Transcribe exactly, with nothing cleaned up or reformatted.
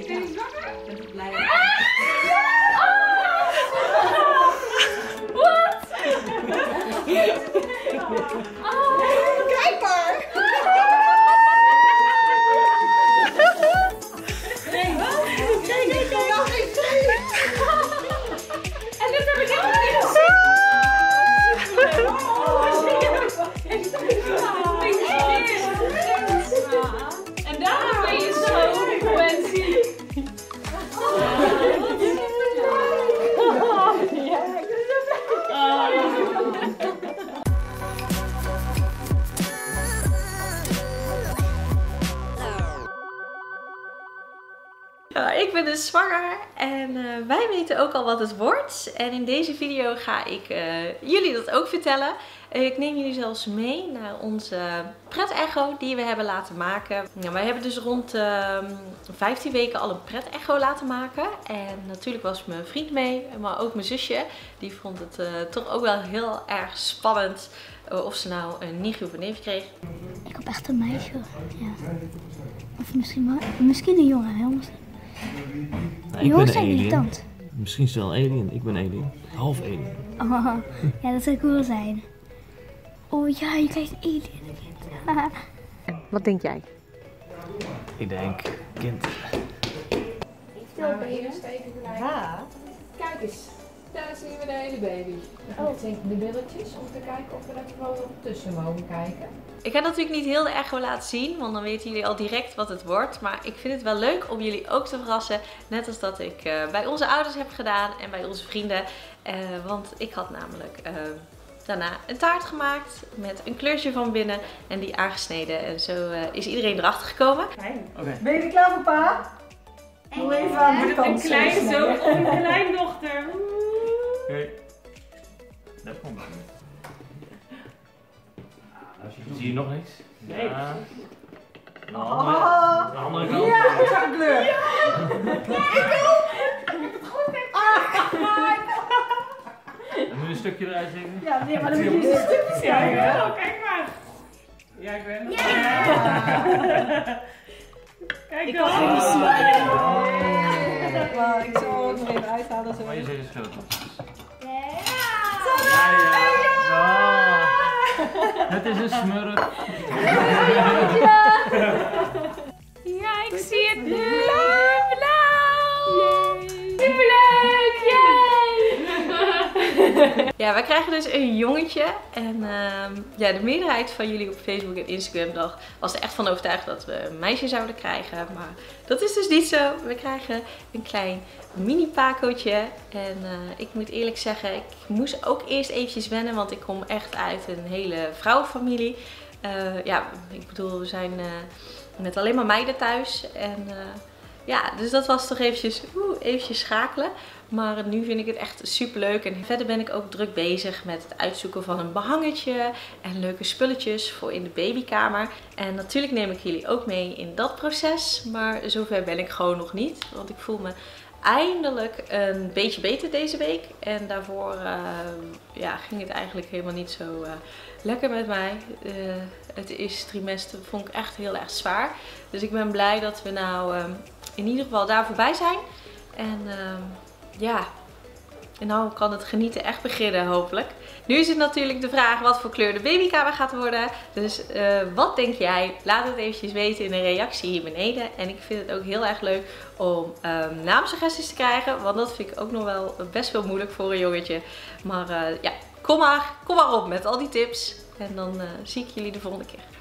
Ben je zwanger? Ik ben blij. Wat? Kijk maar! Nee, wat? Nee, nee, nee. En dit heb ik helemaal niet gezien. En daarom ben je zo, Wendy. Ja, ik ben dus zwanger en uh, wij weten ook al wat het wordt. En in deze video ga ik uh, jullie dat ook vertellen. Uh, ik neem jullie zelfs mee naar onze pret-echo die we hebben laten maken. Nou, wij hebben dus rond uh, vijftien weken al een pret-echo laten maken. En natuurlijk was mijn vriend mee, maar ook mijn zusje. Die vond het uh, toch ook wel heel erg spannend uh, of ze nou een nichtje of een neefje kreeg. Ik heb echt een meisje. Ja. Of misschien, misschien een jongen, helemaal. Nou, ik jongens ben zijn een irritant. Misschien is het wel een alien. Ik ben alien. Half alien. Oh, ja, dat zou cool zijn. Oh ja, je krijgt een alien. Wat denk jij? Ik denk kind. Gaan we eerst even kijken. Ja. Kijk eens, daar zien we de hele baby. Oh, ik denk de billetjes om te kijken of we er gewoon tussen mogen kijken. Ik ga natuurlijk niet heel de echo laten zien, want dan weten jullie al direct wat het wordt. Maar ik vind het wel leuk om jullie ook te verrassen. Net als dat ik uh, bij onze ouders heb gedaan en bij onze vrienden. Uh, want ik had namelijk uh, daarna een taart gemaakt met een kleurtje van binnen en die aangesneden. En zo uh, is iedereen erachter gekomen. Okay. Ben je er klaar voor, pa? Doe even aan de kant. Een kleinzoon of een kleindochter. Oké. Dat komt. Zie je nog niks? Nee. Ja. De Oh. andere, de andere kant. Ja, ik zag een kleur. Ja. Dan moet je een stukje eruit zeker? Ja, nee, maar dan moet je een stukje Ja, zien. ik wel. Kijk maar. Ja, ik ben er. Ja. Kijk Ik dan. kan het niet zien. Oh. Maar ik zal ook nog even uithalen. Zo. Maar je zegt het scheelt toch? Ja. Ja, ja. Oh. Het is een smurf. Ja, ik zie het nu. Blauw. Superleuk. Yay. Ja, wij krijgen dus een jongetje. En uh, ja, de meerderheid van jullie op Facebook en Instagram dacht, was er echt van overtuigd dat we een meisje zouden krijgen. Maar dat is dus niet zo. We krijgen een klein mini pacootje. En uh, ik moet eerlijk zeggen, ik moest ook eerst eventjes wennen. Want ik kom echt uit een hele vrouwenfamilie. Uh, ja, ik bedoel, we zijn uh, met alleen maar meiden thuis. En uh, ja, dus dat was toch eventjes, oeh, eventjes schakelen. Maar nu vind ik het echt super leuk. En verder ben ik ook druk bezig met het uitzoeken van een behangetje. En leuke spulletjes voor in de babykamer. En natuurlijk neem ik jullie ook mee in dat proces. Maar zover ben ik gewoon nog niet. Want ik voel me eindelijk een beetje beter deze week. En daarvoor uh, ja, ging het eigenlijk helemaal niet zo uh, lekker met mij. Uh, het eerste trimester vond ik echt heel erg zwaar. Dus ik ben blij dat we nou uh, in ieder geval daar voorbij zijn. En uh, ja, en nou kan het genieten echt beginnen hopelijk. Nu is het natuurlijk de vraag wat voor kleur de babykamer gaat worden. Dus uh, wat denk jij? Laat het eventjes weten in een reactie hier beneden. En ik vind het ook heel erg leuk om um, naamsuggesties te krijgen. Want dat vind ik ook nog wel best wel moeilijk voor een jongetje. Maar uh, ja, kom maar, kom maar op met al die tips. En dan uh, zie ik jullie de volgende keer.